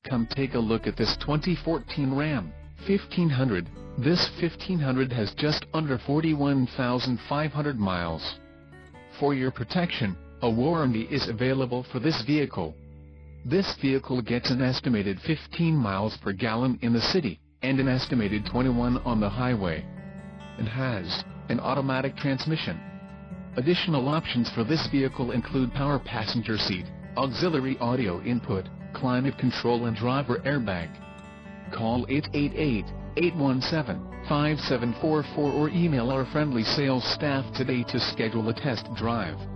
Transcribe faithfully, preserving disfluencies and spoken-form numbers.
Come take a look at this twenty fourteen Ram fifteen hundred. This fifteen hundred has just under forty-one thousand five hundred miles. For your protection, a warranty is available for this vehicle. This vehicle gets an estimated fifteen miles per gallon in the city, and an estimated twenty-one on the highway. It has an automatic transmission. Additional options for this vehicle include power passenger seat, auxiliary audio input, climate control and driver airbag. Call eight eight eight, eight one seven, five seven four four or email our friendly sales staff today to schedule a test drive.